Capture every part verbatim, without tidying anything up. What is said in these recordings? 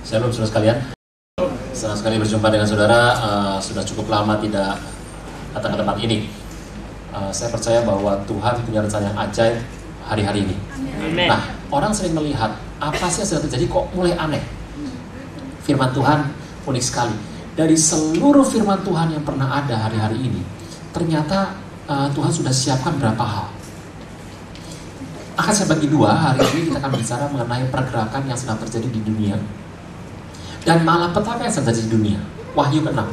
Shalom saudara sekalian. Senang sekali berjumpa dengan saudara. Uh, sudah cukup lama tidak datang ke tempat ini. Uh, saya percaya bahwa Tuhan punya rencana yang ajaib hari-hari ini. Amen. Nah, orang sering melihat apa sih yang sedang terjadi kok mulai aneh. Firman Tuhan unik sekali. Dari seluruh firman Tuhan yang pernah ada hari-hari ini, ternyata uh, Tuhan sudah siapkan berapa hal. Akan saya bagi dua. Hari ini kita akan bicara mengenai pergerakan yang sedang terjadi di dunia dan malapetaka yang sedang terjadi di dunia. Wahyu keenam.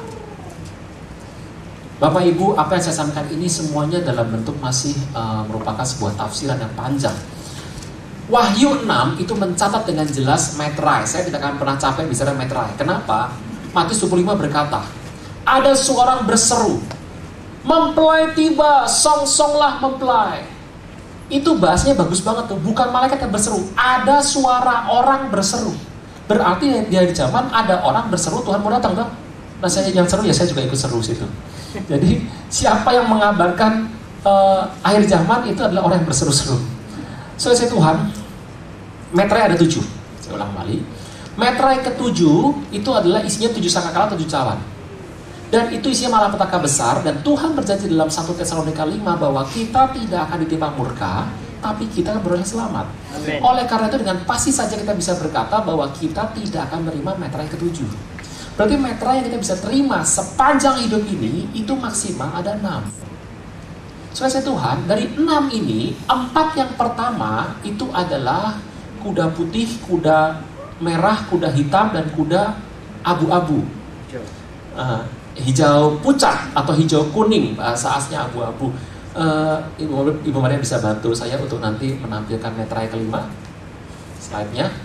Bapak Ibu, apa yang saya sampaikan ini semuanya dalam bentuk masih uh, merupakan sebuah tafsiran yang panjang. Wahyu enam itu mencatat dengan jelas metrai. Saya tidak akan pernah capek bicara metrai. Kenapa? Matius dua puluh lima berkata, ada seorang berseru, mempelai tiba, song-songlah mempelai. Itu bahasanya bagus banget tuh. Bukan malaikat yang berseru, ada suara orang berseru. Berarti di hari zaman ada orang berseru, Tuhan mau datang dong. Nah saya yang seru ya saya juga ikut seru situ. Jadi siapa yang mengabarkan uh, akhir zaman itu adalah orang yang berseru-seru. Selesai Tuhan, metrai ada tujuh. Saya ulang kembali. Metrai ketujuh itu adalah isinya tujuh sangkakala, tujuh cawan. Dan itu isinya malapetaka besar. Dan Tuhan berjanji dalam satu Tesalonika lima bahwa kita tidak akan ditimpa murka, tapi kita beroleh selamat. Amen. Oleh karena itu dengan pasti saja kita bisa berkata bahwa kita tidak akan menerima metrai ketujuh. Berarti metrai yang kita bisa terima sepanjang hidup ini itu maksimal ada enam. Selesai Tuhan, dari enam ini, empat yang pertama itu adalah kuda putih, kuda merah, kuda hitam, dan kuda abu-abu. Uh, hijau pucat atau hijau kuning, bahasa aslinya abu-abu. Uh, Ibu, Ibu Maria bisa bantu saya untuk nanti menampilkan metrai kelima slide-nya.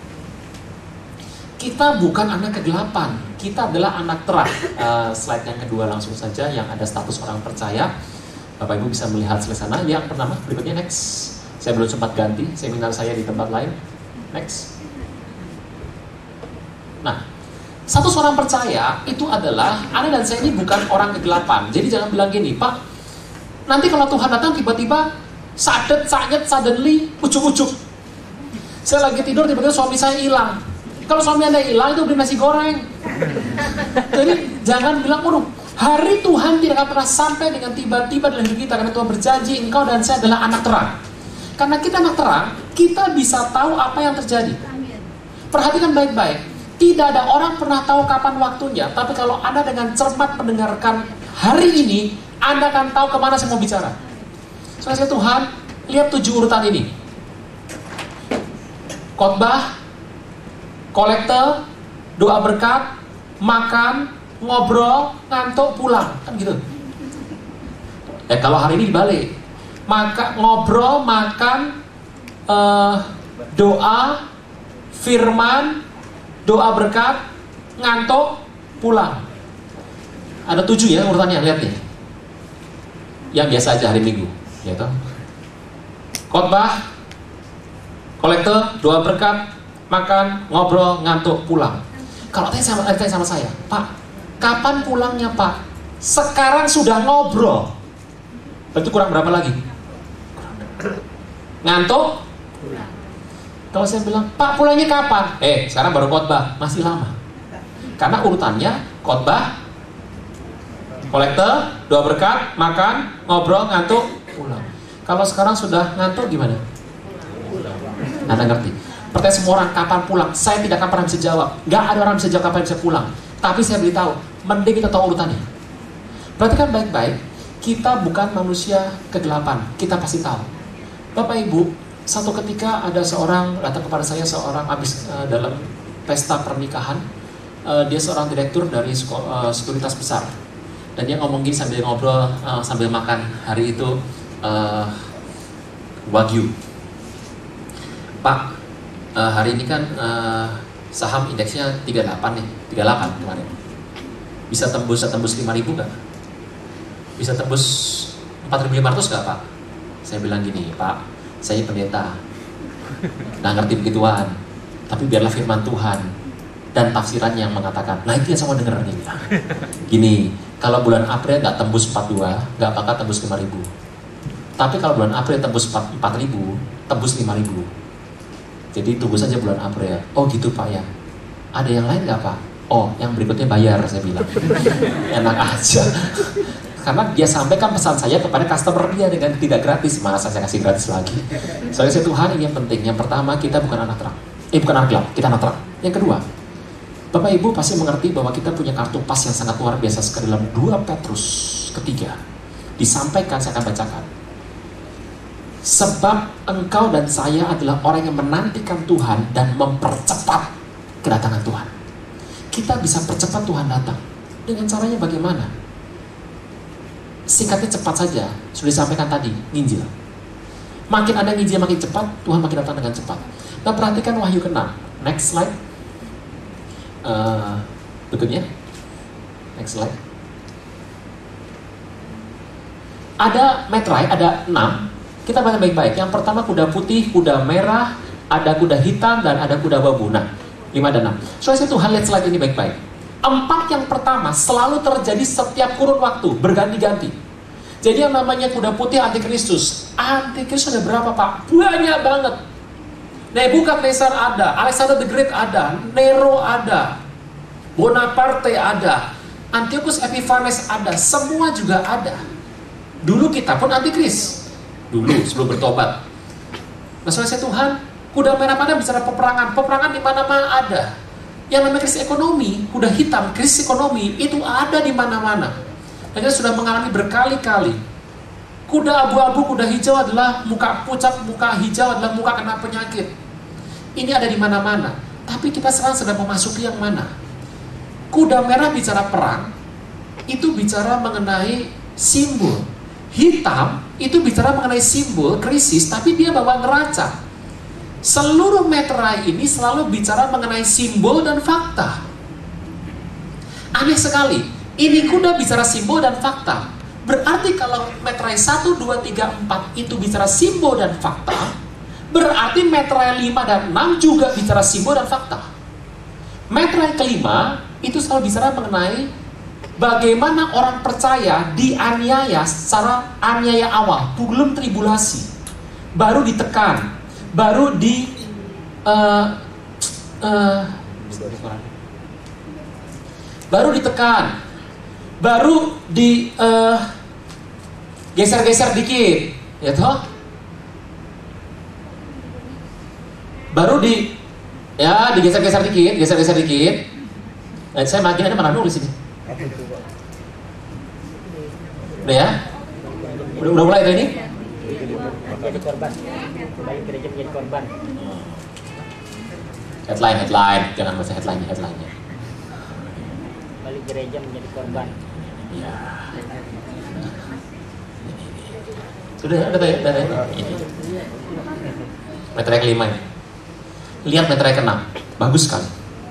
Kita bukan anak kegelapan, kita adalah anak terang. uh, Slide yang kedua langsung saja, yang ada status orang percaya. Bapak Ibu bisa melihat sebelah sana. Yang pertama, berikutnya next. Saya belum sempat ganti seminar saya di tempat lain. Next. Nah, satu orang percaya itu adalah Anda dan saya ini bukan orang kegelapan. Jadi jangan bilang gini, Pak, nanti kalau Tuhan datang tiba-tiba sadet, sadet, suddenly, ujuk-ujuk. Saya lagi tidur tiba-tiba suami saya hilang. Kalau suami Anda hilang itu beli nasi goreng. Jadi jangan bilang, waduh, hari Tuhan tidak akan pernah sampai dengan tiba-tiba dalam hidup kita. Karena Tuhan berjanji engkau dan saya adalah anak terang. Karena kita anak terang, kita bisa tahu apa yang terjadi. Perhatikan baik-baik. Tidak ada orang pernah tahu kapan waktunya. Tapi kalau Anda dengan cermat mendengarkan hari ini, Anda akan tahu kemana saya mau bicara. Soalnya Tuhan, lihat tujuh urutan ini. Khotbah, kolekte, doa berkat, makan, ngobrol, ngantuk, pulang. Kan gitu. Ya kalau hari ini dibalik. Maka, ngobrol, makan, uh, doa, firman, doa berkat, ngantuk, pulang. Ada tujuh ya urutannya, lihat nih. Yang biasa aja hari Minggu, ya toh. Khotbah, kolekte, doa berkat, makan, ngobrol, ngantuk, pulang. Kalau tanya sama, tanya sama saya, Pak, kapan pulangnya Pak? Sekarang sudah ngobrol. Berarti kurang berapa lagi? Ngantuk? Pulang. Kalau saya bilang, Pak pulangnya kapan? Eh, sekarang baru khotbah, masih lama. Karena urutannya khotbah, kolekte, doa berkat, makan, ngobrol, ngantuk, pulang. Kalau sekarang sudah ngantuk gimana? Anda ngerti? Pertanyaan semua orang, kapan pulang? Saya tidak akan pernah bisa jawab. Gak ada orang bisa jawab kapan bisa pulang. Tapi saya beritahu, mending kita tahu urutannya. Perhatikan baik-baik, kita bukan manusia kegelapan. Kita pasti tahu. Bapak Ibu, satu ketika ada seorang datang kepada saya, seorang habis uh, dalam pesta pernikahan. uh, Dia seorang direktur dari uh, sekuritas besar. Dan dia ngomong gini sambil ngobrol, uh, sambil makan. Hari itu uh, Wagyu. Pak, uh, hari ini kan uh, saham indeksnya tiga puluh delapan nih, tiga puluh delapan kemarin. Bisa tembus, bisa tembus lima ribu gak? Bisa tembus empat ribu lima ratus gak Pak? Saya bilang gini, Pak, saya pendeta, nggak ngerti begituan. Tapi biarlah firman Tuhan dan tafsiran yang mengatakan. Nah itu yang saya mau denger nih. Gini, kalau bulan April nggak tembus empat puluh dua, nggak bakal tembus lima ribu. Tapi kalau bulan April tembus empat ribu, tembus lima ribu. Jadi tunggu saja bulan April. Oh gitu Pak ya. Ada yang lain nggak Pak? Oh, yang berikutnya bayar, saya bilang. Enak aja. Karena dia sampaikan pesan saya kepada customer dia dengan tidak gratis. Masa saya kasih gratis lagi? Soalnya saya Tuhan, ini yang penting. Yang pertama, kita bukan anak terang. Eh, bukan anak gelap, kita anak terang. Yang kedua, Bapak Ibu pasti mengerti bahwa kita punya kartu pas yang sangat luar biasa sekali dalam dua Petrus ketiga. Disampaikan, saya akan bacakan. Sebab engkau dan saya adalah orang yang menantikan Tuhan dan mempercepat kedatangan Tuhan. Kita bisa percepat Tuhan datang. Dengan caranya bagaimana? Singkatnya cepat saja, sudah disampaikan tadi, nginjil. Makin ada nginjil makin cepat, Tuhan makin datang dengan cepat. Nah, perhatikan Wahyu keenam. Next slide. Uh, berikutnya. Next slide. Ada metrai, ada enam. Kita baca baik-baik. Yang pertama kuda putih, kuda merah, ada kuda hitam, dan ada kuda babu. Nah, lima dan enam. Soalnya Tuhan lihat slide ini baik-baik. Empat yang pertama selalu terjadi setiap kurun waktu, berganti-ganti. Jadi yang namanya kuda putih antikristus. Antikristus ada berapa Pak? Banyak banget. Nebukadnezar ada, Alexander the Great ada, Nero ada, Bonaparte ada, Antiochus Epiphanes ada, semua juga ada. Dulu kita pun antikris. Dulu sebelum bertobat. Nah, soalnya Tuhan, kuda merah pada bicara peperangan, peperangan di mana-mana ada. Yang namanya krisis ekonomi, kuda hitam, krisis ekonomi itu ada di mana-mana. Dan kita sudah mengalami berkali-kali. Kuda abu-abu, kuda hijau adalah muka pucat, muka hijau adalah muka kena penyakit. Ini ada di mana-mana. Tapi kita sekarang sedang memasuki yang mana? Kuda merah bicara perang, itu bicara mengenai simbol. Hitam itu bicara mengenai simbol krisis, tapi dia bawa neraca. Seluruh meterai ini selalu bicara mengenai simbol dan fakta. Aneh sekali, ini kuda bicara simbol dan fakta. Berarti kalau meterai satu, dua, tiga, empat itu bicara simbol dan fakta, berarti meterai lima dan enam juga bicara simbol dan fakta. Meterai kelima itu selalu bicara mengenai bagaimana orang percaya dianiaya secara aniaya awal, belum tribulasi, baru ditekan, baru di uh, uh, baru ditekan, baru di uh, geser-geser dikit, ya toh, baru di ya digeser-geser dikit, geser-geser dikit. Nah, saya makin ada mana nulis ini. Udah ya? Udah, udah mulai ini? Jadi korban, kembali gereja menjadi korban. Headline, headline, jangan baca headline, headline-nya. Kembali gereja menjadi korban. Ya. Sudah ya, udah ya, udah ya. Ini. Meterai kelima ini. Lihat meterai keenam, bagus sekali.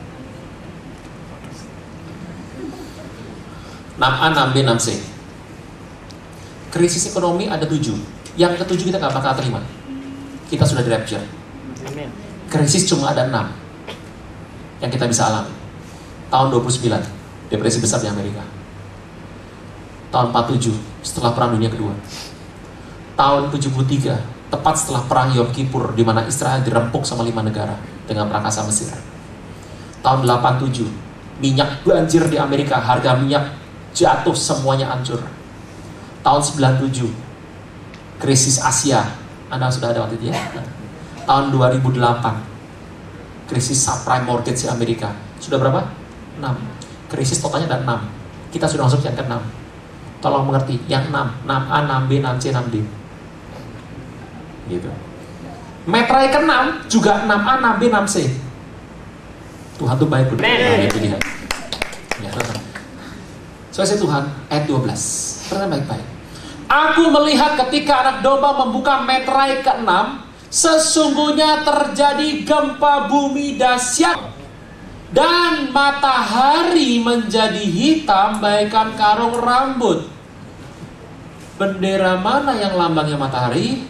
enam A, enam B, enam C. Krisis ekonomi ada tujuh. Yang ketujuh kita nggak bakal terima. Kita sudah di rapture. Amin. Krisis cuma ada enam yang kita bisa alami. Tahun dua puluh sembilan, depresi besar di Amerika. Tahun empat puluh tujuh, setelah Perang Dunia Kedua. Tahun tujuh puluh tiga, tepat setelah Perang Yom Kippur, di mana Israel dirempuk sama lima negara dengan perangkasa Mesir. Tahun delapan puluh tujuh, minyak banjir di Amerika, harga minyak jatuh, semuanya hancur. Tahun sembilan puluh tujuh, krisis Asia, Anda sudah ada waktu itu ya? Tahun dua ribu delapan, krisis subprime mortgage di Amerika. Sudah berapa? enam. Krisis totalnya ada enam. Kita sudah masuk yang ke enam. Tolong mengerti, yang enam, enam A, enam B, enam C, enam D. Gitu. Meterai ke enam juga enam A, enam B, enam C. Tuhan tuh baik benar. Nah, itu dia. Ya. Soalnya Tuhan, ayat dua belas. Perhatikan baik-baik. Aku melihat ketika anak domba membuka meterai keenam, sesungguhnya terjadi gempa bumi dahsyat dan matahari menjadi hitam bagaikan karung rambut. Bendera mana yang lambangnya matahari?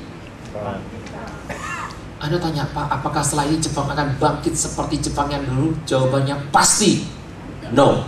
Anda tanya, Pak, apakah setelah ini Jepang akan bangkit seperti Jepang yang dulu? Jawabannya pasti no.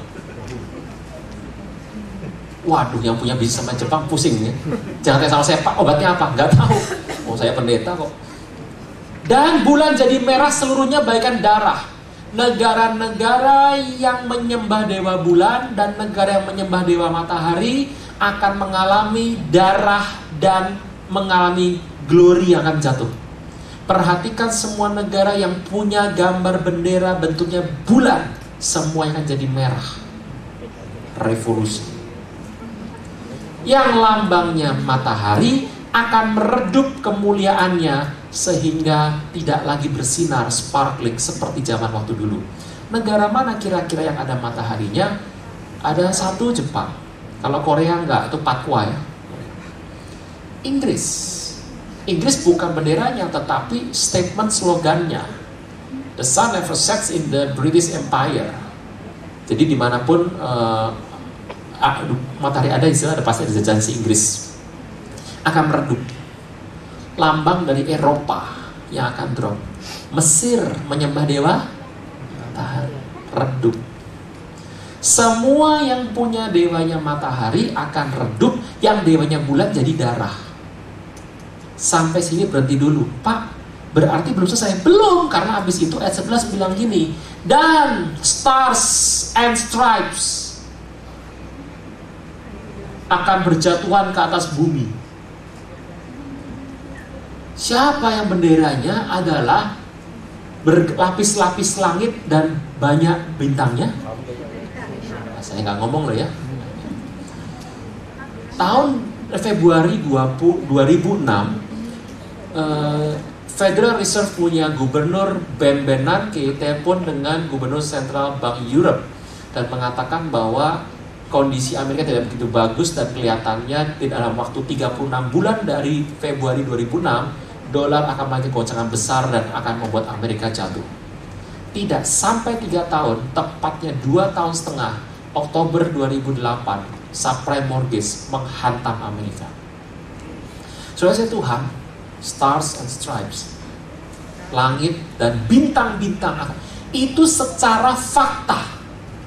Waduh, yang punya bisnis sama Jepang pusing ya. Jangan tanya sama saya, Pak, obatnya apa? Nggak tahu. Oh, saya pendeta kok. Dan bulan jadi merah seluruhnya bagaikan darah. Negara-negara yang menyembah dewa bulan dan negara yang menyembah dewa matahari akan mengalami darah dan mengalami glory yang akan jatuh. Perhatikan semua negara yang punya gambar bendera bentuknya bulan, semuanya akan jadi merah. Revolusi. Yang lambangnya matahari akan meredup kemuliaannya sehingga tidak lagi bersinar sparkling seperti zaman waktu dulu. Negara mana kira-kira yang ada mataharinya? Ada satu, Jepang. Kalau Korea enggak, itu Papua ya. Inggris. Inggris bukan benderanya, tetapi statement slogannya. The sun never sets in the British Empire. Jadi dimanapun uh, matahari ada, istilah ada pasti ada jajahan si Inggris. Akan meredup. Lambang dari Eropa yang akan drop. Mesir menyembah dewa matahari, redup. Semua yang punya dewanya matahari akan redup, yang dewanya bulan jadi darah. Sampai sini berhenti dulu. Pak, berarti belum selesai? Belum, karena habis itu ayat sebelas bilang gini, dan stars and stripes akan berjatuhan ke atas bumi. Siapa yang benderanya adalah berlapis-lapis langit dan banyak bintangnya? Nah, saya nggak ngomong loh ya. Tahun Februari dua ribu enam, eh, Federal Reserve punya gubernur Ben Bernanke telepon dengan gubernur Central Bank Europe dan mengatakan bahwa kondisi Amerika tidak begitu bagus dan kelihatannya dalam waktu tiga puluh enam bulan dari Februari dua ribu enam, dolar akan mengalami goncangan besar dan akan membuat Amerika jatuh. Tidak sampai tiga tahun, tepatnya dua tahun setengah, Oktober dua ribu delapan, subprime mortgage menghantam Amerika. Saudara saya Tuhan, stars and stripes, langit dan bintang-bintang, itu secara fakta.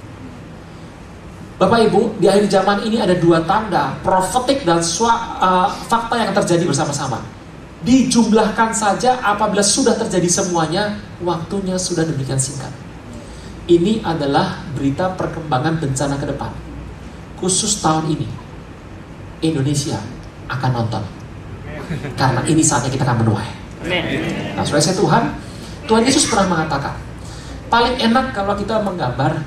Bapak Ibu, di akhir zaman ini ada dua tanda, profetik dan swa, uh, fakta yang terjadi bersama-sama. Dijumlahkan saja apabila sudah terjadi semuanya, waktunya sudah demikian singkat. Ini adalah berita perkembangan bencana ke depan. Khusus tahun ini, Indonesia akan nonton. Karena ini saatnya kita akan menuai. Nah, saudara saya Tuhan, Tuhan Yesus pernah mengatakan, paling enak kalau kita menggambar,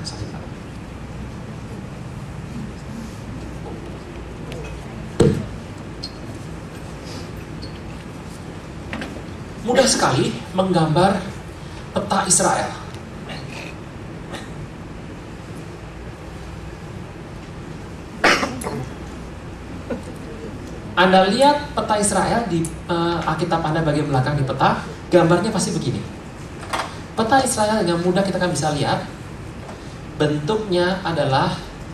mudah sekali menggambar peta Israel. Anda lihat peta Israel di uh, Alkitab Anda bagian belakang di peta, gambarnya pasti begini. Peta Israel yang mudah kita kan bisa lihat, bentuknya adalah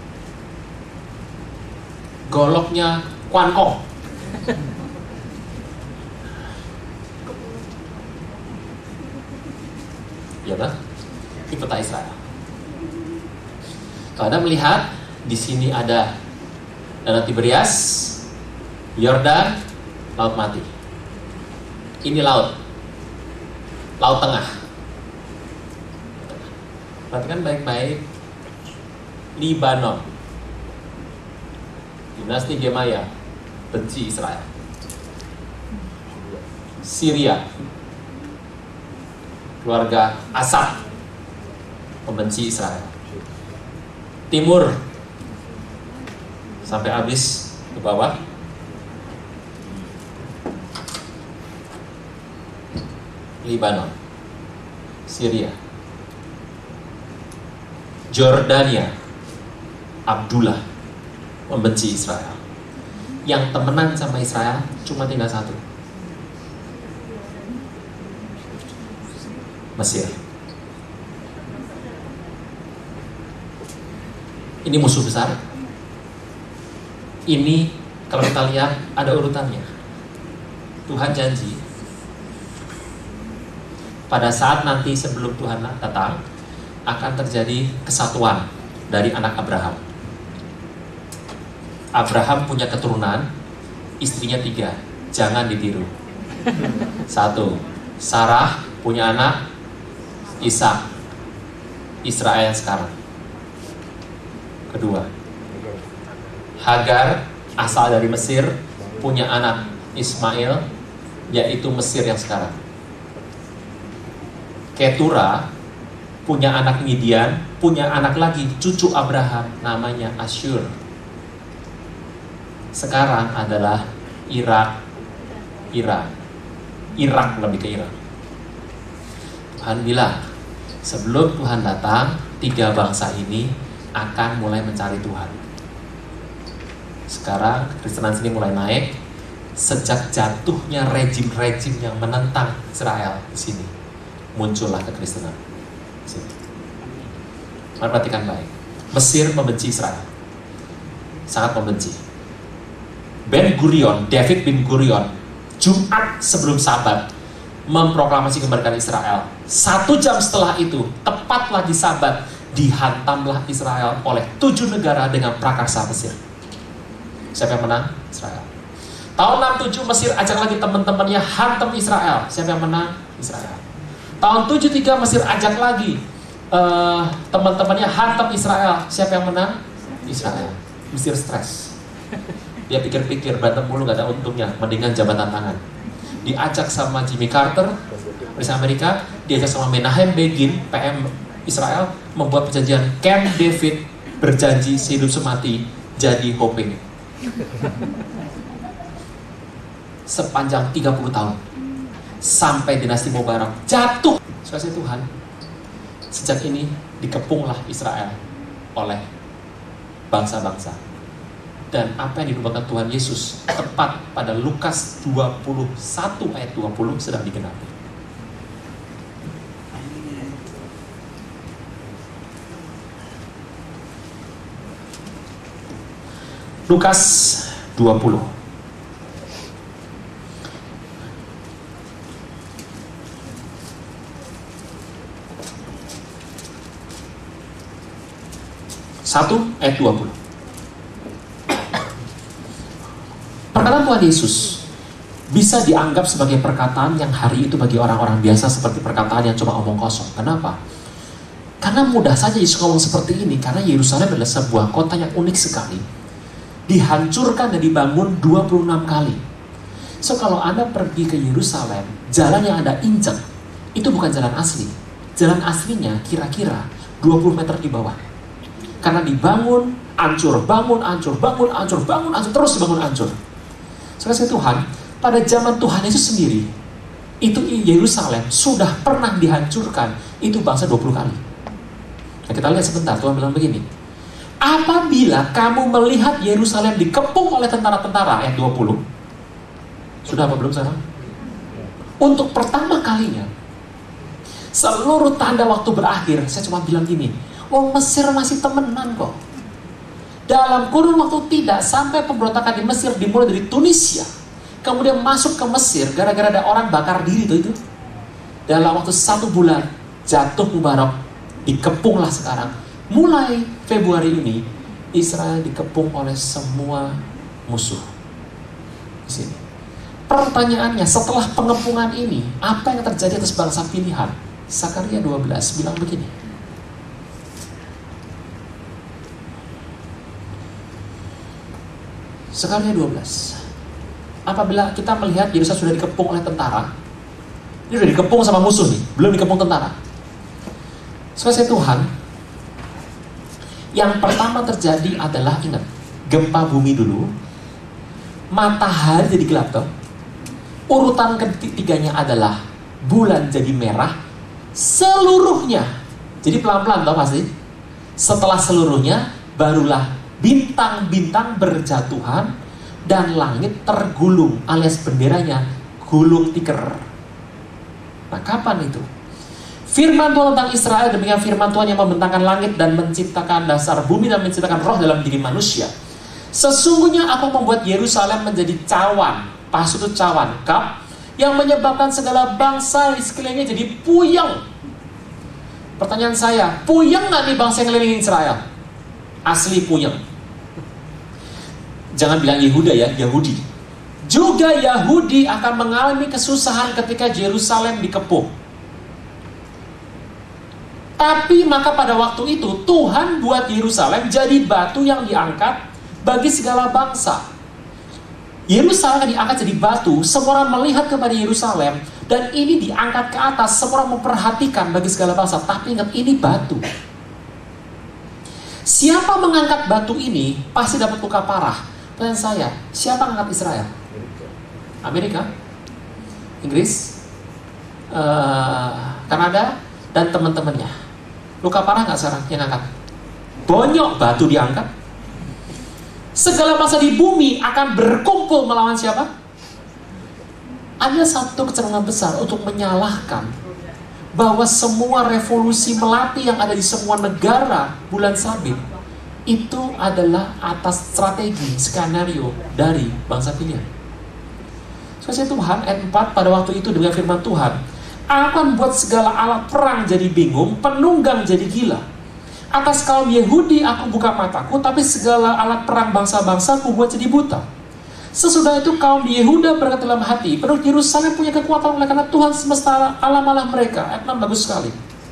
goloknya kuanko. Ya kan? Ini peta Israel. Kalau Anda melihat di sini ada Danau Tiberias, Yordan, Laut Mati. Ini laut, Laut Tengah. Perhatikan baik-baik. Libanon, dinasti Gemaya benci Israel. Syria, keluarga Asad membenci Israel. Timur sampai habis ke bawah. Libanon, Syria, Jordania, Abdullah membenci Israel. Yang temenan sama Israel cuma tinggal satu, Mesir. Ini musuh besar. Ini kalau kita lihat ada urutannya. Tuhan janji pada saat nanti sebelum Tuhan datang akan terjadi kesatuan dari anak Abraham. Abraham punya keturunan, istrinya tiga, jangan ditiru. Satu, Sarah punya anak Ishak. Israel sekarang. Kedua, Hagar asal dari Mesir, punya anak Ismail, yaitu Mesir yang sekarang. Ketura punya anak Midian, punya anak lagi cucu Abraham, namanya Asyur. Sekarang adalah Irak, Iran, Irak lebih ke Irak. Tuhan bilang, sebelum Tuhan datang, tiga bangsa ini akan mulai mencari Tuhan. Sekarang Kristenan sini mulai naik sejak jatuhnya rejim-rejim yang menentang Israel di sini. Muncullah kekristenan. Mari perhatikan baik. Mesir membenci Israel, sangat membenci. Ben Gurion, David bin Gurion, Jumat sebelum Sabat memproklamasi kemerdekaan Israel. Satu jam setelah itu, tepat lagi Sabat, dihantamlah Israel oleh tujuh negara dengan prakarsa Mesir. Siapa yang menang? Israel. Tahun enam puluh tujuh Mesir ajak lagi teman-temannya hantam Israel. Siapa yang menang? Israel. Tahun tujuh puluh tiga Mesir ajak lagi uh, teman-temannya hantam Israel. Siapa yang menang? Israel. Mesir stres. Dia pikir-pikir berantem mulu gak ada untungnya, mendingan jabatan tangan. Diajak sama Jimmy Carter, Presiden Amerika, diajak sama Menahem Begin, P M Israel, membuat perjanjian Camp David, berjanji sehidup semati jadi Hoping. Sepanjang tiga puluh tahun sampai dinasti Mubarak jatuh. Kasih Tuhan, sejak ini dikepunglah Israel oleh bangsa-bangsa. Dan apa yang dinubuatkan Tuhan Yesus tepat pada Lukas dua puluh satu ayat dua puluh sedang digenapi. Lukas dua puluh. satu ayat dua puluh. Perkataan Tuhan Yesus bisa dianggap sebagai perkataan yang hari itu bagi orang-orang biasa seperti perkataan yang cuma omong kosong. Kenapa? Karena mudah saja Yesus ngomong seperti ini, karena Yerusalem adalah sebuah kota yang unik sekali. Dihancurkan dan dibangun dua puluh enam kali. So kalau Anda pergi ke Yerusalem, jalan yang Anda injak itu bukan jalan asli. Jalan aslinya kira-kira dua puluh meter di bawah. Karena dibangun, hancur, bangun, hancur, bangun, hancur, bangun, hancur, terus dibangun, hancur. Saudara Tuhan, pada zaman Tuhan Yesus sendiri, itu Yerusalem sudah pernah dihancurkan, itu bangsa dua puluh kali. Nah, kita lihat sebentar, Tuhan bilang begini. Apabila kamu melihat Yerusalem dikepung oleh tentara-tentara, ayat dua puluh. Sudah apa belum sekarang? Untuk pertama kalinya, seluruh tanda waktu berakhir, saya cuma bilang gini, oh Mesir masih temenan kok. Dalam kurun waktu tidak sampai pemberontakan di Mesir dimulai dari Tunisia, kemudian masuk ke Mesir gara-gara ada orang bakar diri itu itu. Dalam waktu satu bulan jatuh Mubarak, dikepunglah sekarang. Mulai Februari ini Israel dikepung oleh semua musuh. Di sini. Pertanyaannya, setelah pengepungan ini, apa yang terjadi atas bangsa pilihan? Zakaria dua belas bilang begini. Zakaria dua belas. Apabila kita melihat Yerusalem sudah dikepung oleh tentara, ini sudah dikepung sama musuh nih, belum dikepung tentara. Sesuai Tuhan, yang pertama terjadi adalah, ingat, gempa bumi dulu, matahari jadi gelap toh. Urutan ketiganya adalah bulan jadi merah, seluruhnya. Jadi pelan-pelan toh pasti. Setelah seluruhnya, barulah bintang-bintang berjatuhan dan langit tergulung, alias benderanya gulung tikar. Nah, kapan itu? Firman Tuhan tentang Israel demikian firman Tuhan yang membentangkan langit dan menciptakan dasar bumi dan menciptakan roh dalam diri manusia. Sesungguhnya aku membuat Yerusalem menjadi cawan, pas itu cawan, kap, yang menyebabkan segala bangsa di sekelilingnya jadi puyeng. Pertanyaan saya, puyeng nggak nih bangsa yang ngelilingin Israel? Asli puyeng. Jangan bilang Yehuda ya, Yahudi. Juga Yahudi akan mengalami kesusahan ketika Yerusalem dikepung. Tapi maka pada waktu itu Tuhan buat Yerusalem jadi batu yang diangkat bagi segala bangsa. Yerusalem diangkat jadi batu, semua orang melihat kepada Yerusalem, dan ini diangkat ke atas, semua orang memperhatikan bagi segala bangsa. Tapi ingat, ini batu. Siapa mengangkat batu ini pasti dapat luka parah. Pertanyaan saya, siapa mengangkat Israel? Amerika, Inggris, uh, Kanada, dan teman-temannya. Luka parah nggak sekarang yang angkat? Bonyok batu diangkat. Segala bangsa di bumi akan berkumpul melawan siapa? Ada satu kecenderungan besar untuk menyalahkan bahwa semua revolusi melati yang ada di semua negara bulan sabit itu adalah atas strategi, skenario dari bangsa pilihan. Soalnya Tuhan, ayat empat, pada waktu itu dengan firman Tuhan, akan buat segala alat perang jadi bingung, penunggang jadi gila. Atas kaum Yehudi aku buka mataku, tapi segala alat perang bangsa-bangsa aku buat jadi buta. Sesudah itu kaum di Yehuda berkata dalam hati, penduduk Yerusalem punya kekuatan oleh karena Tuhan semesta alam Allah mereka. Ayat enam bagus sekali.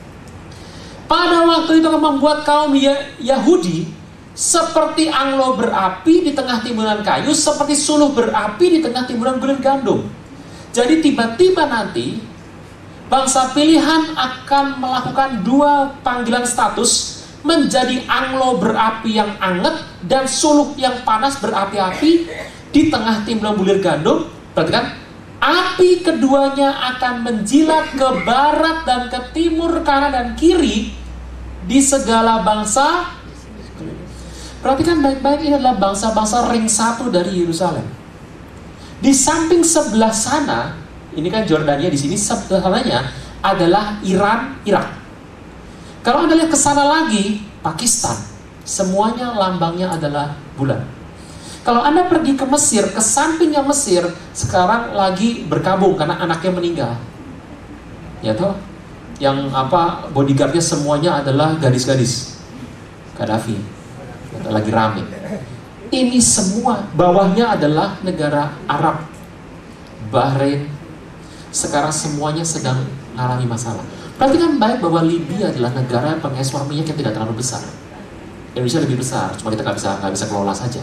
Pada waktu itu akan membuat kaum Yahudi seperti anglo berapi di tengah timbunan kayu, seperti suluh berapi di tengah timbunan gulir gandum. Jadi tiba-tiba nanti bangsa pilihan akan melakukan dua panggilan status, menjadi anglo berapi yang anget dan suluh yang panas berapi-api di tengah timbunan bulir gandum. Perhatikan, api keduanya akan menjilat ke barat dan ke timur, kanan dan kiri di segala bangsa. Perhatikan baik-baik, ini adalah bangsa-bangsa ring satu dari Yerusalem. Di samping sebelah sana, ini kan Jordania, di sini sebelah sananya adalah Iran, Irak. Kalau Anda lihat ke sana lagi, Pakistan, semuanya lambangnya adalah bulan. Kalau Anda pergi ke Mesir, ke sampingnya Mesir, sekarang lagi berkabung karena anaknya meninggal. Ya toh? Yang apa, bodyguardnya semuanya adalah gadis-gadis. Gaddafi. Lagi rame. Ini semua, bawahnya adalah negara Arab. Bahrain. Sekarang semuanya sedang mengalami masalah. Perhatikan baik bahwa Libya adalah negara pengekspor minyak yang tidak terlalu besar. Indonesia lebih besar, cuma kita nggak bisa nggak bisa kelola saja.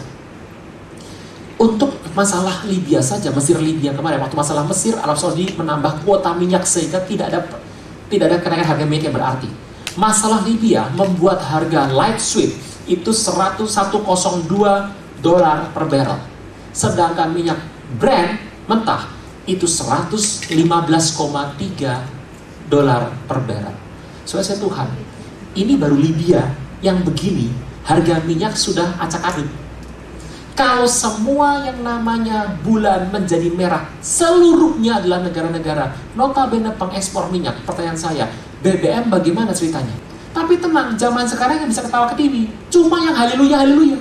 Untuk masalah Libya saja, Mesir Libya kemarin, waktu masalah Mesir, Arab Saudi menambah kuota minyak sehingga tidak ada tidak ada kenaikan harga minyak yang berarti. Masalah Libya membuat harga light sweet itu seratus dua dolar per barrel, sedangkan minyak Brent mentah itu seratus lima belas koma tiga dolar per barrel. Soalnya Tuhan, ini baru Libya yang begini, harga minyak sudah acak-adut. Kalau semua yang namanya bulan menjadi merah, seluruhnya adalah negara-negara notabene pengekspor minyak. Pertanyaan saya, B B M bagaimana ceritanya? Tapi tenang, zaman sekarang yang bisa ketawa ke T V, cuma yang haleluya, haleluya.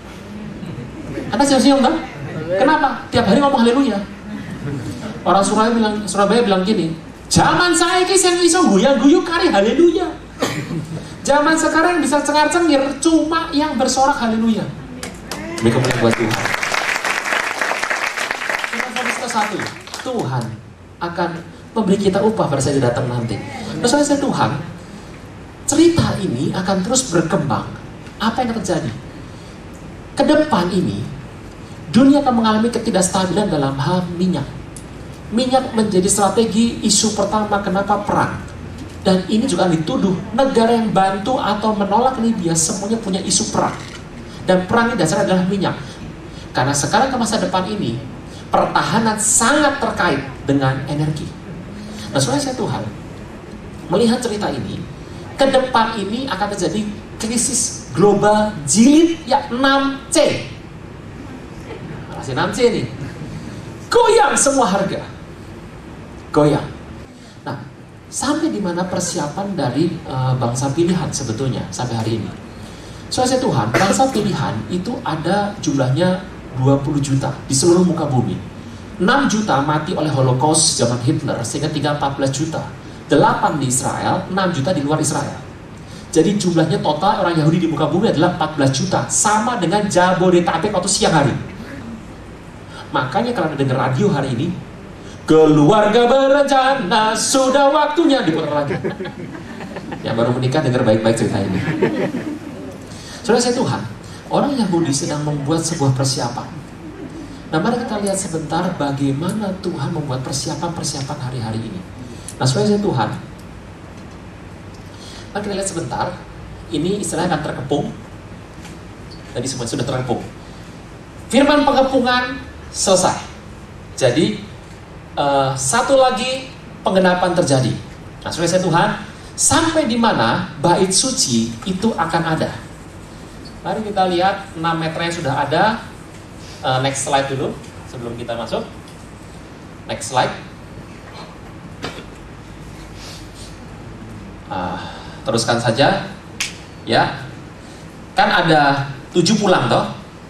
Anda senyum-senyum kan? Kenapa? Tiap hari ngomong haleluya. Orang Surabaya bilang, Surabaya bilang gini, zaman saya kisah iso guya-guyu kari haleluya. Zaman sekarang bisa cengar-cengir, cuma yang bersorak haleluya. Ini kemuliaan buat Tuhan. Yang ke satu, Tuhan akan memberi kita upah pada saat datang nanti. Nah, soalnya Tuhan, cerita ini akan terus berkembang. Apa yang akan terjadi? Kedepan ini, dunia akan mengalami ketidakstabilan dalam hal minyak. Minyak menjadi strategi isu pertama kenapa perang. Dan ini juga dituduh negara yang bantu atau menolak Libya semuanya punya isu perang. Dan perang ini dasarnya adalah minyak. Karena sekarang ke masa depan ini, pertahanan sangat terkait dengan energi. Nah, soalnya saya Tuhan, melihat cerita ini, ke depan ini akan terjadi krisis global jilid yang enam C. Masih enam C nih. Goyang semua harga. Goyang. Nah, sampai di mana persiapan dari uh, bangsa pilihan sebetulnya sampai hari ini? Soalnya Tuhan, bangsa pilihan itu ada jumlahnya dua puluh juta di seluruh muka bumi. enam juta mati oleh Holocaust zaman Hitler, sehingga tinggal empat belas juta. delapan di Israel, enam juta di luar Israel. Jadi jumlahnya total orang Yahudi di muka bumi adalah empat belas juta. Sama dengan Jabodetabek waktu siang hari. Makanya kalau Anda dengar radio hari ini, keluarga berencana, sudah waktunya diputar lagi. Yang baru menikah dengar baik-baik cerita ini. Saudara saya Tuhan, orang Yahudi sedang membuat sebuah persiapan. Nah, mari kita lihat sebentar bagaimana Tuhan membuat persiapan-persiapan hari-hari ini. Nah, saudara saya Tuhan, mari kita lihat sebentar. Ini istilahnya akan terkepung. Tadi semua sudah terkepung. Firman pengepungan selesai. Jadi uh, satu lagi penggenapan terjadi. Nah, saudara saya Tuhan, sampai di mana bait suci itu akan ada. Mari kita lihat enam meternya sudah ada. Uh, next slide dulu sebelum kita masuk. Next slide. Uh, teruskan saja. Ya, kan ada tujuh pulang toh.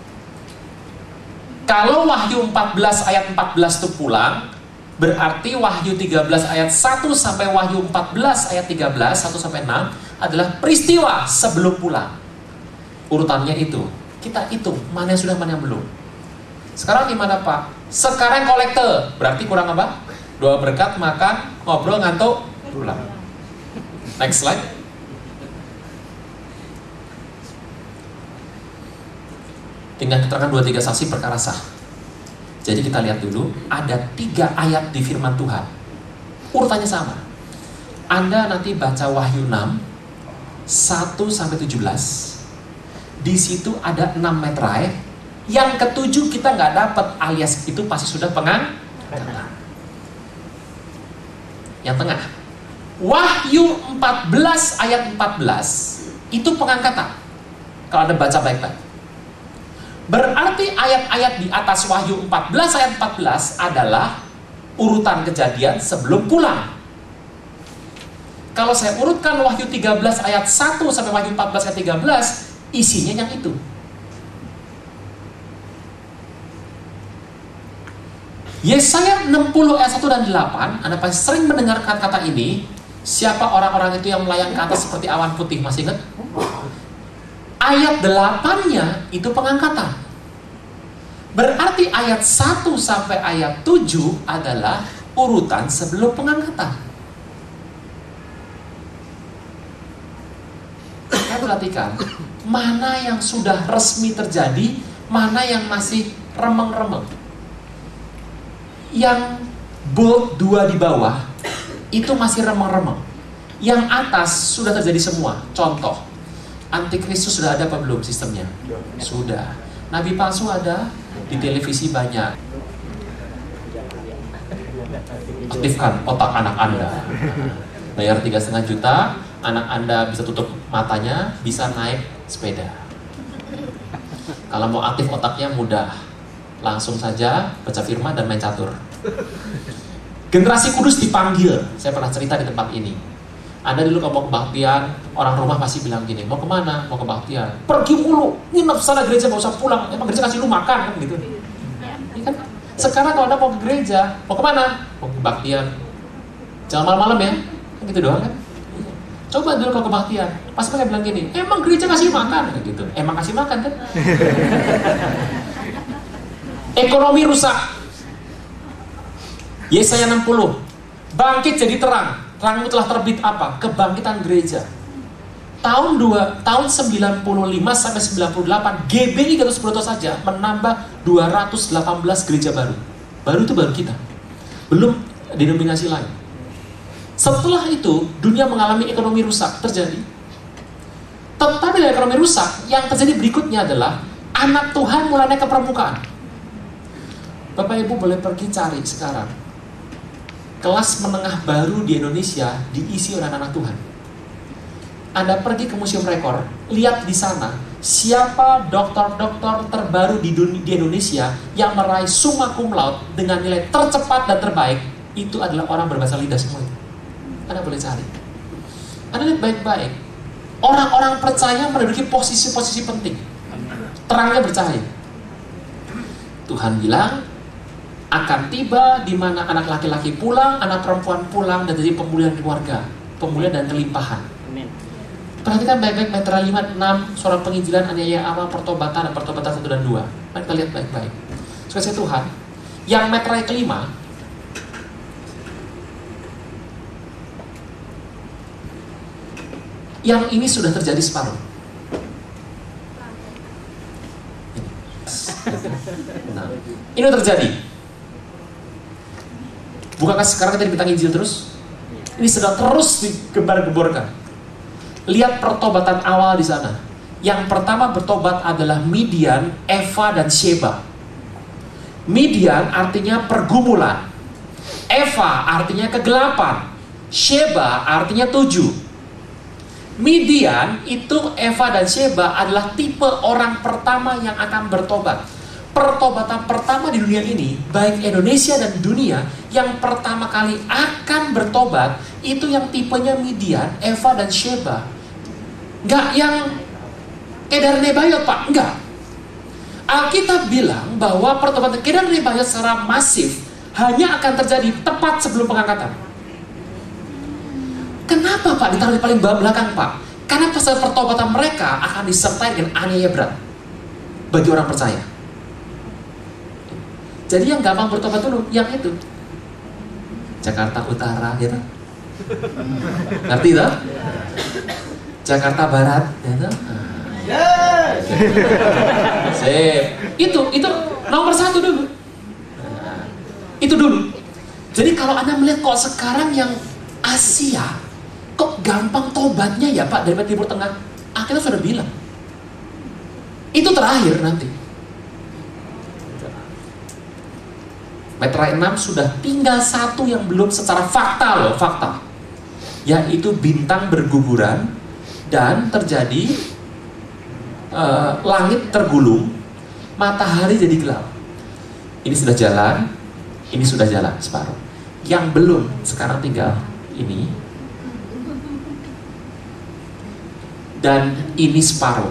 Kalau Wahyu empat belas ayat empat belas itu pulang, berarti Wahyu tiga belas ayat satu sampai Wahyu empat belas ayat tiga belas, satu sampai enam adalah peristiwa sebelum pulang. Urutannya itu. Kita hitung mana yang sudah, mana yang belum. Sekarang gimana Pak? Sekarang kolektor, berarti kurang apa? Dua berkat, makan, ngobrol, ngantuk, pulang. Next slide. Dengan keterangan dua tiga saksi perkara sah. Jadi kita lihat dulu, ada tiga ayat di firman Tuhan. Urutannya sama. Anda nanti baca Wahyu enam, satu sampai tujuh belas. Di situ ada enam meterai. Yang ketujuh kita nggak dapat, alias itu pasti sudah pengangkatan. Yang tengah. Wahyu empat belas ayat empat belas itu pengangkatan. Kalau Anda baca baik-baik. Berarti ayat-ayat di atas Wahyu empat belas ayat empat belas adalah urutan kejadian sebelum pulang. Kalau saya urutkan Wahyu tiga belas ayat satu sampai Wahyu empat belas ayat tiga belas, isinya yang itu. Yesaya enam puluh ayat satu dan delapan, Anda pasti sering mendengar kata-kata ini. Siapa orang-orang itu yang melayang ke atas seperti awan putih, masih ingat? Ayat delapan-nya itu pengangkatan. Berarti ayat satu sampai ayat tujuh adalah urutan sebelum pengangkatan. Kita perhatikan, mana yang sudah resmi terjadi, mana yang masih remeng-remeng. Yang bold dua di bawah, itu masih remeng-remeng. Yang atas sudah terjadi semua. Contoh, Antikristus sudah ada apa belum sistemnya? Sudah. Nabi palsu ada, di televisi banyak. Aktifkan otak anak Anda. Bayar tiga setengah juta, anak Anda bisa tutup matanya, bisa naik sepeda. Kalau mau aktif otaknya mudah, langsung saja baca firman dan main catur. Generasi kudus dipanggil. Saya pernah cerita di tempat ini. Anda dulu kalau mau kebaktian, orang rumah pasti bilang gini, mau kemana? Mau kebaktian. Pergi mulu, nginep sana gereja, gak usah pulang. Emang gereja kasih lu makan, kan gitu. Ya kan? Sekarang kalau Anda mau ke gereja, mau kemana? Mau kebaktian. Jangan malam-malam ya, kan gitu doang kan. Coba dulu kalau kebaktian, pasti mereka bilang gini, emang gereja kasih makan, kan gitu. Emang kasih makan kan? Ekonomi rusak. Yesaya enam puluh, bangkit jadi terang. Terangmu telah terbit apa? Kebangkitan gereja. Tahun dua, tahun sembilan puluh lima sampai sembilan puluh delapan, G B I Gatot Subroto saja menambah dua ratus delapan belas gereja baru. Baru itu baru kita. Belum denominasi lain. Setelah itu, dunia mengalami ekonomi rusak terjadi. Tetapi dari ekonomi rusak, yang terjadi berikutnya adalah anak Tuhan mulai naik ke permukaan. Bapak Ibu boleh pergi cari sekarang. Kelas menengah baru di Indonesia diisi oleh anak-anak Tuhan. Anda pergi ke Museum Rekor, lihat di sana siapa dokter-dokter terbaru di, dunia, di Indonesia yang meraih summa cum laude dengan nilai tercepat dan terbaik. Itu adalah orang berbahasa lidah semua itu. Anda boleh cari. Anda lihat baik-baik. Orang-orang percaya menduduki posisi-posisi penting. Terangnya bercahaya. Tuhan bilang, akan tiba di mana anak laki-laki pulang, anak perempuan pulang, dan jadi pemulihan keluarga, pemulihan dan kelimpahan. Amen. Perhatikan baik-baik metra lima, enam, suara penginjilan, aniaya amal, pertobatan, dan pertobatan satu dan dua. Mari kita lihat baik-baik. Sekali Tuhan, yang metra kelima, Yang ini sudah terjadi separuh. Nah, ini terjadi. Bukankah sekarang kita diminta Injil terus? Ini sedang terus digembar-gemborkan. Lihat pertobatan awal di sana. Yang pertama bertobat adalah Midian, Eva, dan Sheba. Midian artinya pergumulan. Eva artinya kegelapan. Sheba artinya tujuh. Midian itu, Eva dan Sheba adalah tipe orang pertama yang akan bertobat. Pertobatan pertama di dunia ini, baik Indonesia dan dunia, yang pertama kali akan bertobat itu yang tipenya Midian, Eva dan Sheba. Nggak yang Kedar Nebayot, Pak, enggak. Alkitab bilang bahwa pertobatan Kedar Nebayot secara masif hanya akan terjadi tepat sebelum pengangkatan. Kenapa, Pak, ditaruh di paling belakang, Pak? Karena pasal pertobatan mereka akan disertai dengan aniaya berat bagi orang percaya. Jadi yang gampang bertobat dulu, yang itu Jakarta Utara, gitu. Ngerti tak? Jakarta Barat, gitu. Yes. Sip. Itu, itu nomor satu dulu. Nah, itu dulu. Jadi kalau Anda melihat kok sekarang yang Asia kok gampang tobatnya ya Pak daripada Timur Tengah, akhirnya sudah bilang itu terakhir nanti. Meterai enam sudah tinggal satu yang belum secara fakta loh, fakta, yaitu bintang berguguran dan terjadi uh, langit tergulung, matahari jadi gelap. Ini sudah jalan, ini sudah jalan separuh. Yang belum sekarang tinggal ini. Dan ini separuh.